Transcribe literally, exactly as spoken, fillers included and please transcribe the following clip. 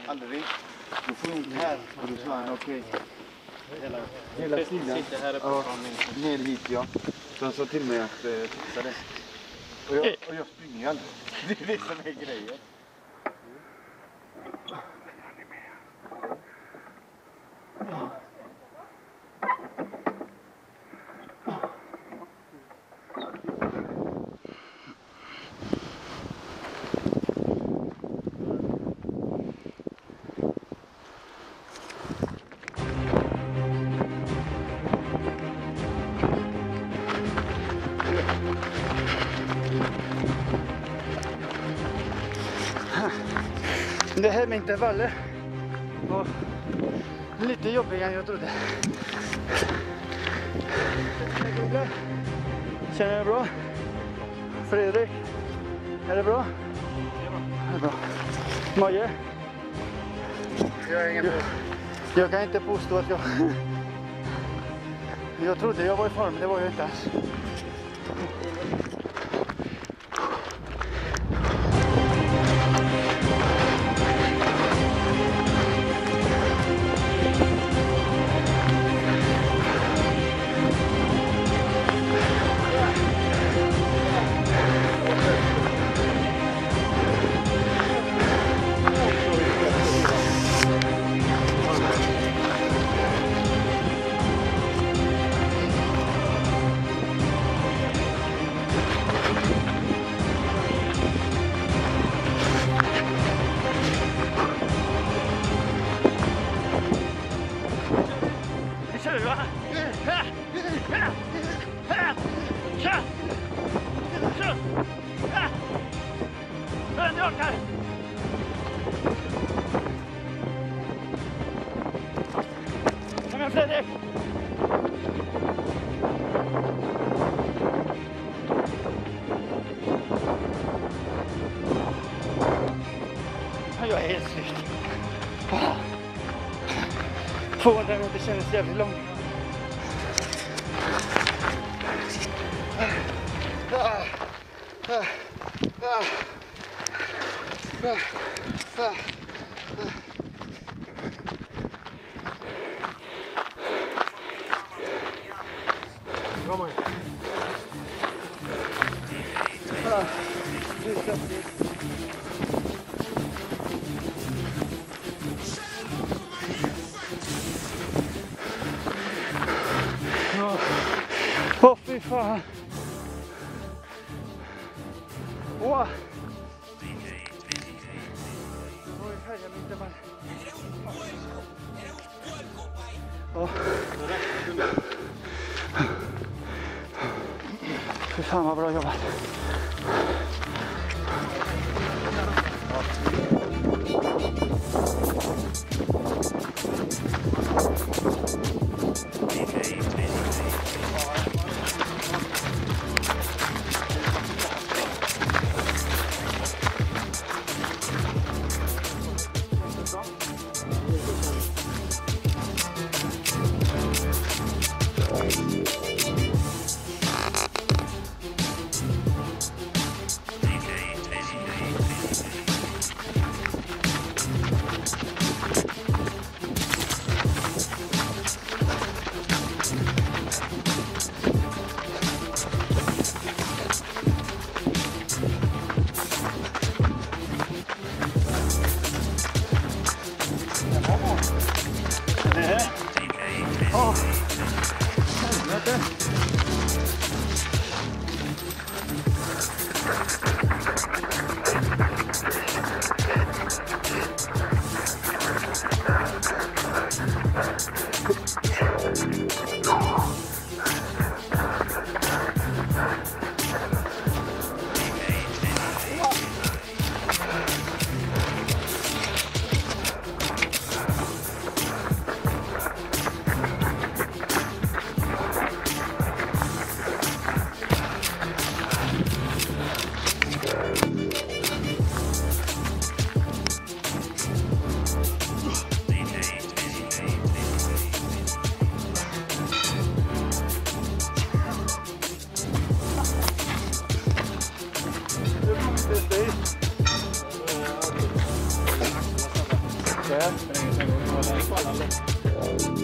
Aldrig. Du får ont här. Och då sa han okej. Hela, Hela sidan. Sitter här uppe. Ja, ner hit ja. Så han sa till mig att eh, fixa det. Och jag, och jag springer ju aldrig. Det är det som är grejen. Det här med intervaller var lite jobbigare än jag trodde. Känner du det bra? Fredrik? Är det bra? Det är bra. Maje? Jag är ingen jag, jag kan inte påstå att jag... Jag trodde jag var i form, det var jag inte alls. Kom igen Fredrik! Jag är helt slut. tvåhundra meter känns jävligt långt. Åh, oh, fy fan. Åh. Oh. Fy fan vad bra jobbat. Där.